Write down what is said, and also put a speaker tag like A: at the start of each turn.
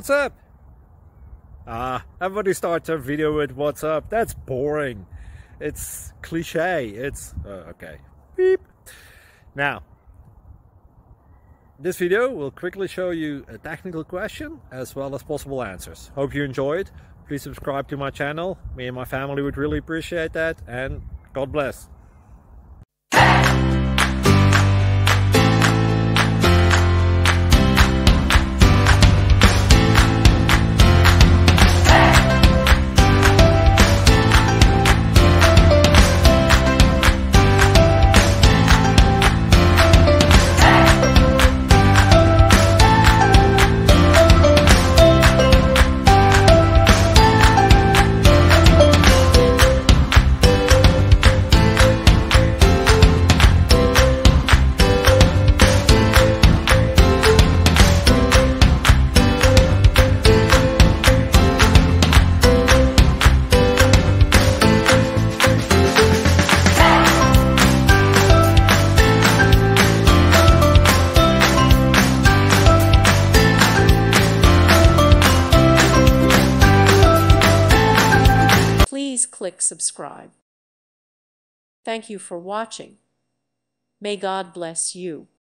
A: what's up? Everybody starts their video with what's up. That's boring. It's cliche. It's okay. Beep. Now, this video will quickly show you a technical question as well as possible answers. Hope you enjoyed. Please subscribe to my channel. Me and my family would really appreciate that, and God bless.
B: Please click subscribe. Thank you for watching. May God bless you.